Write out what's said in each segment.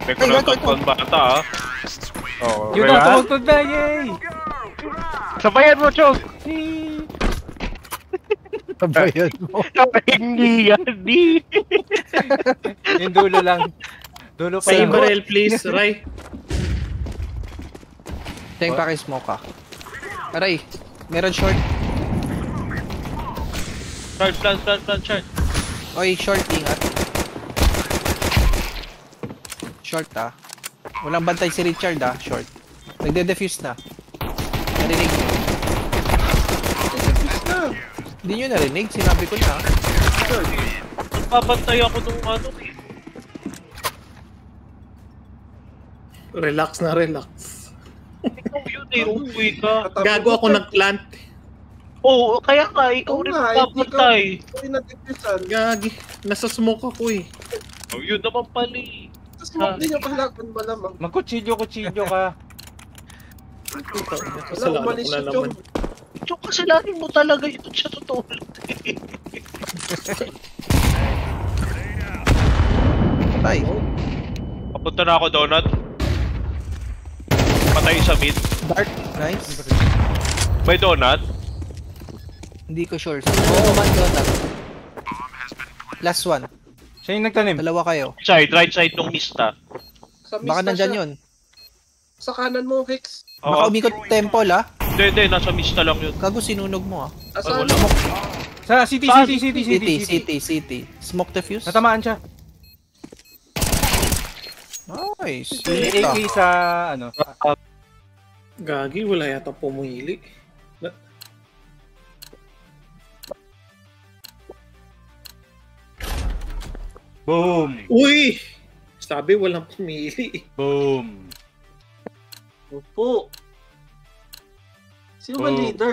May kunatagpan bata ah. Oh, Yun na, tumugtog na, yay! Sabayan mo, Chog! Sabayan mo. Hindi yan, di! Yung dulo lang. Dulo pa Say lang. barrel please, Ray. Teng paki-smoke ka. Aray, meron short. Short. Oy, short, ingat. Short ah. Walang bantay si Richard ah, short. Nagde-defuse na. Narinig nyo? Defuse na. Hindi nyo narinig, sinabi ko na. Papantay ako nung ano eh. Relax na relax. Ikaw yun eh, umuwi ka. Gago ako nag-plant. Oo, kaya nga, ikaw rin papantay. Hindi na defusean. Gagi, nasa smoke ako eh. Oh, yun naman pala eh. Smoke din yung palaban malamang. Magkutsilyo ka. Wala, umalis si Chong. Chong, kasalanin mo talaga yun siya totoo. Patay. Papunta na ako, Donut. Patay sa mid. Dark, nice. May Donut? Hindi ko sure. Oo man doon. Last one. Siya yung nagtanim. Dalawa kayo. Right side nung mista. Sa miss Baka na nandyan siya. yun. Sa kanan mo, Hex. Baka umikot temple ah. Hindi, nasa mista lang yun. Gago sinunog mo ah. Asan? Wala. Sa city. City. Smoke defuse. Natamaan siya. Nice. May Ito. AK sa ano. Gagi, wala yata pumili. Boom! Uy! Sabi walang pumili. Boom! Opo. Sino ba Oh. leader?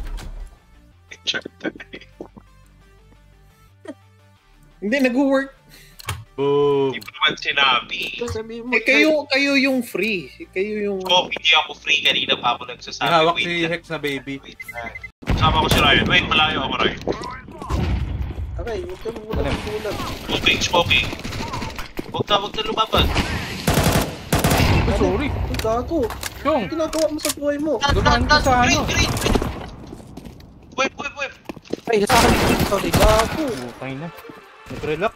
Hindi, nag-work. Boom! Hindi mo naman sinabi. Sabi mo, Eh, kayo yung free. Kayo yung... Oh, hindi ako free. Kanina pa ako nagsasabi. Hawak Wait si lang. Hex na baby. Kasama ko si Ryan. Wait, malayo ako, Ryan. Aray, huwag ka muna kulang. Smoking. Huwag na lumaban. Sorry. Ay, gago. Chong! Ano ginagawa mo sa buhay mo? Dumaan ka sa ano. Green. Wait. Ay, nasa akin. Sorry. Gago. Putay na. Nag-relax.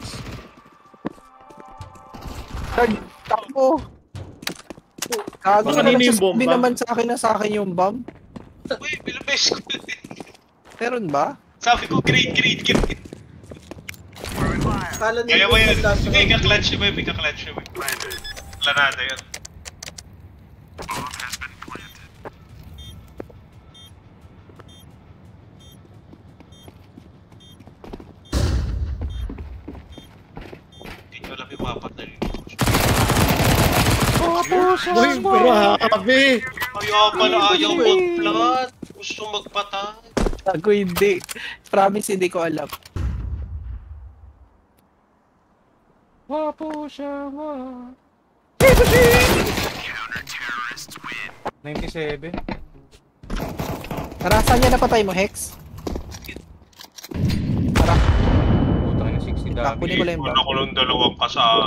Third. Takbo. Gago Baka na nino yung nagsasabi bomba? naman sa akin yung bomb. Wait, bilabes ko. Meron ba? Sabi ko, green. Kala niya Kaya mo yun. yung last May round. ka-clutch mo. Planada yun. Hindi nyo alam yung mapat na rin. Uy, grabe! Ayaw pala, ayaw mag-plant. Gusto magpatay. Gago hindi. Promise hindi ko alam. Wapo siya, 97. Tara, saan niya napatay mo, Hex? Tara, Putang na 60 dami. kunin ko lang yung Wala bomb. ko ng dalawang kasama.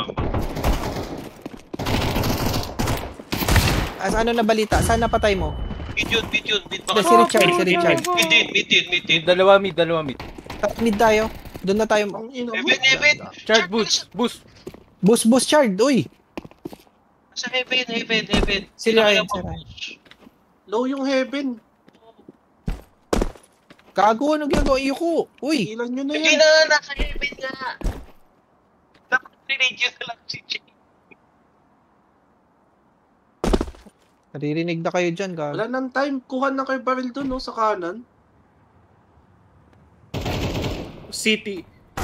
Ano na balita? Saan napatay mo? Mid Hindi, si Richard. Mid. Dalawa mid. Mid tayo. Doon na tayo. Ang ina mo. Heaven. Charge boost. Boost, Chard. Uy! Sa heaven. Si Ryan, si Ryan. Low yung heaven. Gago, anong ginagawa? Iyoko. Uy! Ilan nyo na Hindi yan. na, nasa heaven nga. Dapat radio na lang si Jay. Naririnig na kayo dyan, gago. Wala nang time. Kuha na kayo baril dun, no, sa kanan. City.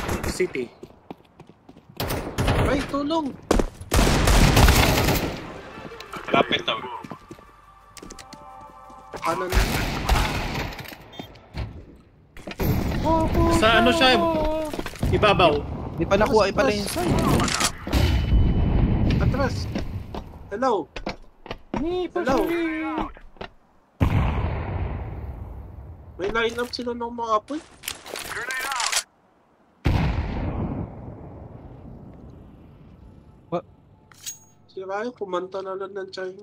Ay, tulong. Malapit daw. Kanan. Sa ano siya? Ibabaw. Di pa nakuha pala yung side. Atras. Hello. Hello. May line up sila ng mga apoy. Si Si Ryan, kumanta na lang ng China.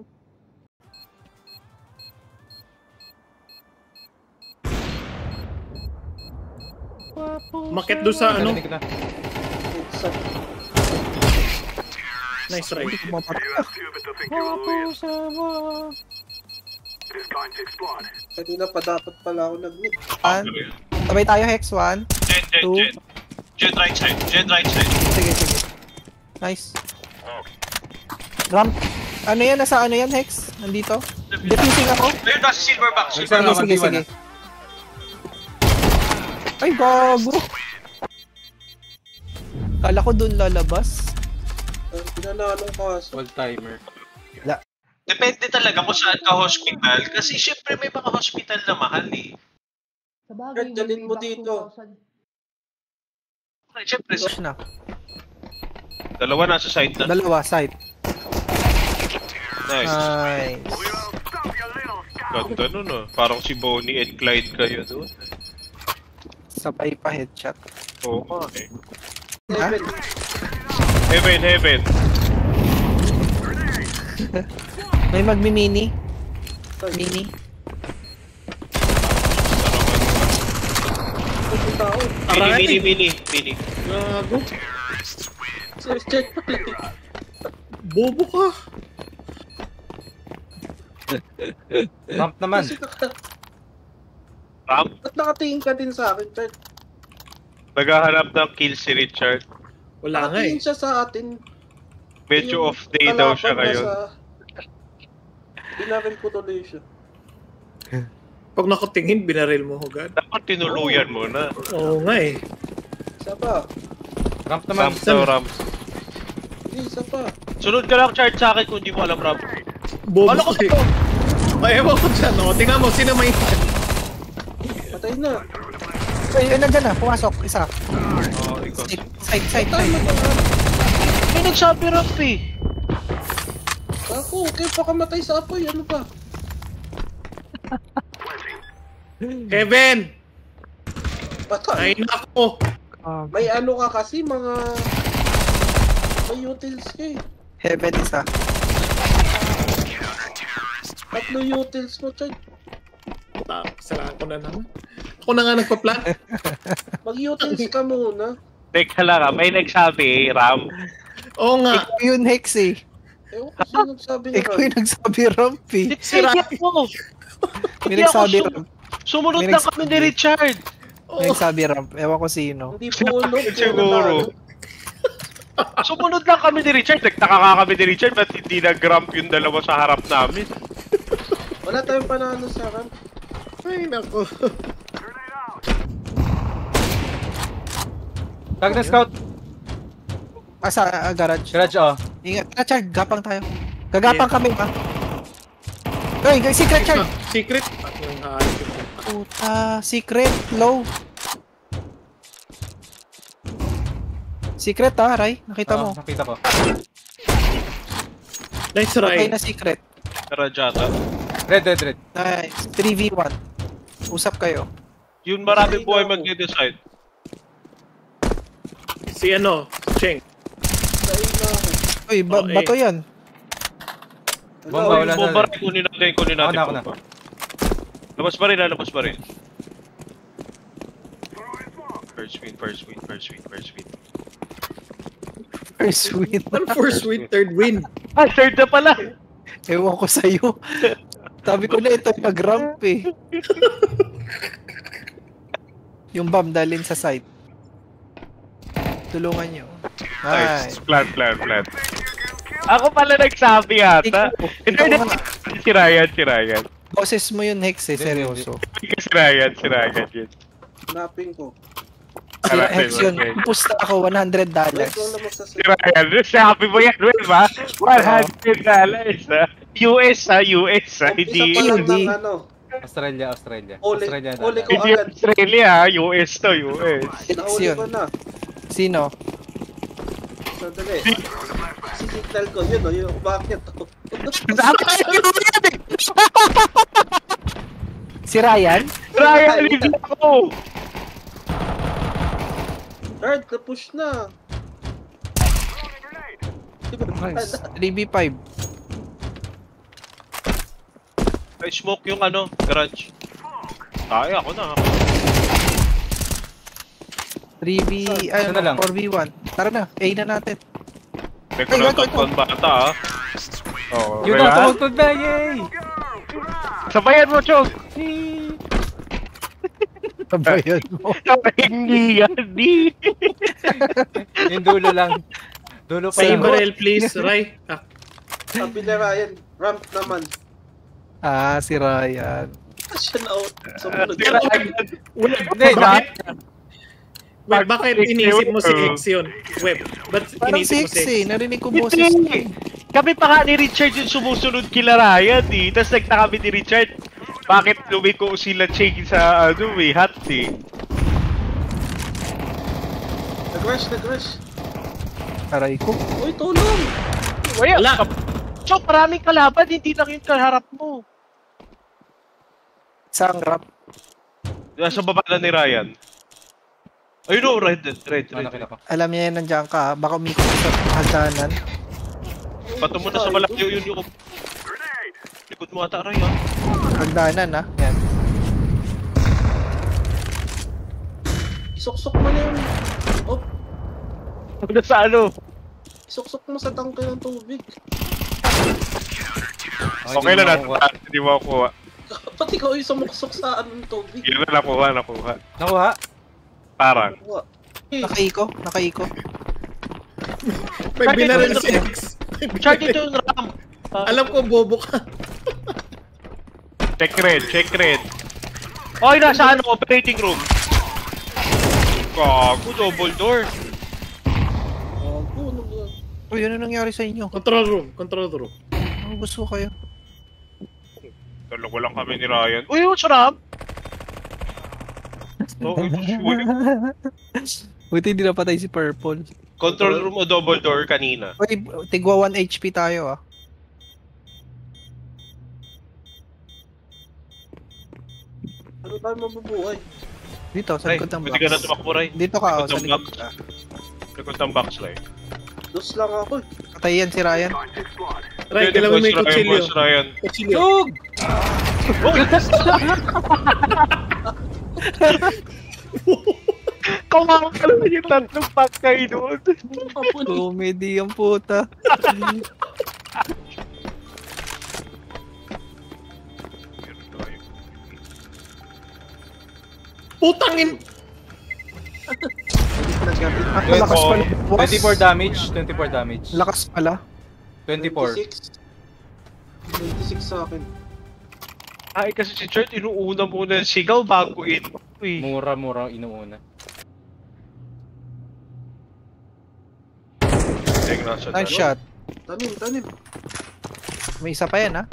Makit doon sa ano. Narinig ko na. Sa Nice try. Hindi ko mapatay. kanina pa dapat pala ako nag-mid. Sabay tayo, Hex. 1. Jen. Jen right side. Jen right side. Sige. Nice. Ramp. Ano yan? Nasa ano yan, Hex? Nandito? Defusing ako? Ayun, nasa silver box. Isa na, Sige. 1v1 na. Ay, gago. Kala ko dun lalabas. Pinananong kaso. All timer. Depende talaga kung saan ka hospital. Kasi syempre may mga hospital na mahal eh. Kurt, dalhin mo dito. Syempre, Push na. dalawa nasa side na. Dalawa, side. Nice. Nice. Ganda nun ah. Parang si Bonnie and Clyde kayo doon. Sabay pa headshot. Oo nga eh. Ha? Heaven. May magmi-mini. Mini. Tao. Aray! Mini. Gago. Check. Bobo ka. Ramp naman. Ramp, Ba't nakatingin ka din sa akin, Chad? naghahanap ng kill si Richard. Wala nga eh. Nakatingin siya sa atin. Medyo Yung off day daw siya kalaban ngayon. nasa- Binaril ko tuloy siya. Pag nakatingin, binaril mo agad. Dapat tinuluyan mo na. Oo nga eh. Isa pa. Ramp naman. Ramp daw, ramp. Hindi, isa pa. Sunod ka lang, Chart, sa akin kung di mo alam ramp. Bobo Ano ko ka eh. Ay, ewan ko dyan. O, tingnan mo, sino may... Patay na. Ay, nandyan na. Pumasok. Isa. Oo, ikaw. Side. May nagsabi ramp eh. Ako, kayo pa kamatay sa apoy. Ano ba? Kevin! Patay. Ay, nako! May ano ka kasi, mga... May utils ka eh. Heaven isa. Tatlo utils mo, Chad. Salaan ko na naman. Ako na nga nagpa-plan. Mag-utils ka muna. Teka lang ah, may nagsabi, ramp. Oo nga. Ikaw yun, Hex eh. Ewan ko sino nagsabi na. Ikaw yung nagsabi ramp eh. Sira. May nagsabi ramp. Sumunod May lang kami ni Richard. May nagsabi ramp. Ewan ko sino. Hindi po ulog. Siguro. Sumunod lang kami ni Richard. Nagtaka ka kami ni Richard ba't hindi nag-ramp yung dalawa sa harap namin. Wala tayong panalo sa akin. Ay, nako. Tag na scout. Sa garage. Garage oh. Ingat. Chard, gapang tayo. Gagapang kami ba? Uy, secret Chard! Secret? Yung Puta, secret, low. Secret ha, Ray. Nakita mo. Nakita ko. Nice Okay try. na secret. Rajata. Red. Nice. 3v1. Usap kayo. Yun maraming buhay mag-decide. Si ano? Cheng. Dahil na ako. Uy, Okay. bato yan. Bomba, wala na. Bomba rin, kunin natin. Ako na. Bomba. Labas pa rin. First win. First win. One first win, third win. Ah, third na pala. Ewan ko sa'yo. Sabi ko na ito nag-ramp eh. Yung bomb dalhin sa site. Tulungan nyo. Nice. Nice. Plan. Ako pala nagsabi yata. Ikaw nga. Si Ryan. Boses mo yun, Hex eh. Seryoso. Si Ryan yun. Hanapin ko. Hex yun. Okay. Pusta ako, $100. Ikaw na magsasabi. Si Ryan. Sabi mo yan, Will, ba? $100 ha. US ha. Isa Hindi pa lang Hindi. ng ano. Australia. Uli Australia. ko hindi agad. Australia ha. US to, US. Nahuli yun. ko na. Sino? Sandali. Si signal ko, yun o, yung umakyat to. Si Ryan? Ryan, hindi ako. Guard, na-push na. Nice. 3v5. Ay, smoke yung ano, garage. Ay, ako na. 3v... Isa na lang. 4v1. Tara na, A na natin. May kunang bata, ah. Oh, yun ang tumugtog na, yay! Sabayan mo, Chong! Sabayan mo. Hindi yan, di! Yung dulo lang. Dulo pa Say lang. barrel, please, Ray. Ah, Sabi na Ryan, ramp naman. Ah, si Ryan. Siya na out. Sumunod. Hindi, lahat. Web, bakit inisip mo si X yun? Web, ba't Parang inisip mo 6 si X? eh. Narinig ko boses niya. Hindi! Kami pa nga ni Richard yung sumusunod kila Ryan, eh. Tapos nagtaka kami ni Richard, bakit lumiko sila chain sa, ano, eh, hot, eh. Nag-rush. Aray ko. Uy, tulong! Wala! Chong, maraming kalaban, hindi lang yung kaharap mo. Isang rap. Nasa baba na ni Ryan. Ayun o, red. Nakita ko. Alam niya yan nandiyan ka. Baka umikot sa hagdanan. Pato mo na sa malayo yun yung... Likod mo ata, Ryan. Hagdanan ha. Yan. Isuksok mo na yun. Oh, Ano sa ano? isuksok mo sa tangke ng tubig. Okay na natin, hindi mo kuha. Pati ikaw yung sumuksok sa anong tubig. Yun na nakuha. Nakuha? Parang. Nakaiko. May binaril si X. Chart ito yung RAM. Alam ko, bobo ka. Check red. Okay, nasa ano, operating room. Gago, double door. Ano ba? Uy, ano nangyari sa inyo? Control room. Ano gusto kayo? Dalawa lang kami ni Ryan. Uy, yung sarap! Oh, uy, Buti hindi napatay si Purple. control room o double door kanina. Uy, tigwa 1 HP tayo ah. Ano tayo mabubuhay? Dito, sa Ay, likod ng box. pwede ka na tumakbo, Ray. Dito ka, oh, Likod sa ng likod box. ka. Likod ng box, Ray. Dos lang ako eh. Patay yan si Ryan. Ray, kailangan mo may kutsilyo. Boss Ryan. Kutsilyo. Tug! Kawawa ka naman yung tatlong pack kayo doon. Comedy ang puta. Putangin! Lakas pala. 24 damage. 24 damage. Lakas pala. 24. 26 sa akin. Ay, kasi si Chart, inuuna muna yung sigaw bago ito. Mura inuuna. Nice shot. Tanim. May isa pa yan ha.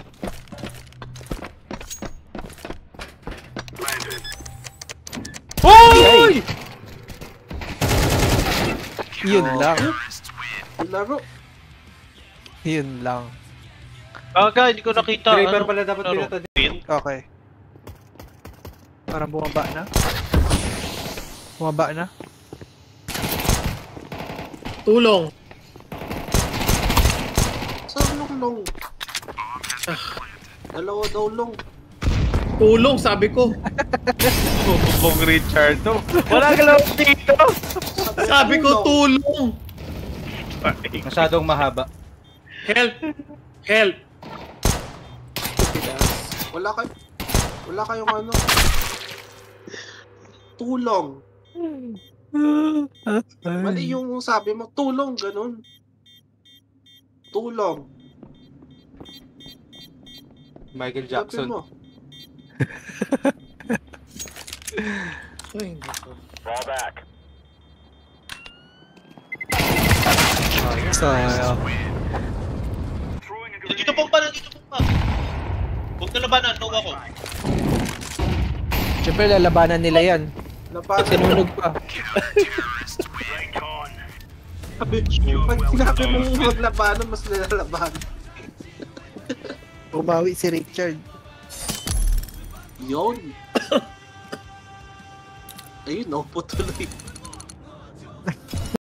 Hoy! Yun lang. Laro. Yun lang. Baga, hindi ko nakita. Draper pala dapat ano, pinata. pin? Okay. Parang bumaba na. Bumaba na. Tulong. Saan long? Dalawa daw long. Tulong, sabi ko. Bong Richard, no? Wala ka lang dito! Sabi ko, tulong. Masyadong mahaba. Help. Wala kayong ano. Tulong. Mali yung sabi mo, tulong, ganun. Tulong. Michael Sabi Jackson. mo. Ay, nako. Sayang. Dito pong pa. Huwag na labanan, no ako. Siyempre lalabanan nila yan. Labanan. Sinunog pa. Pag sinabi mong maglabanan, mas nilalabanan. Bumawi si Richard. Yun. Ayun, no, tuloy.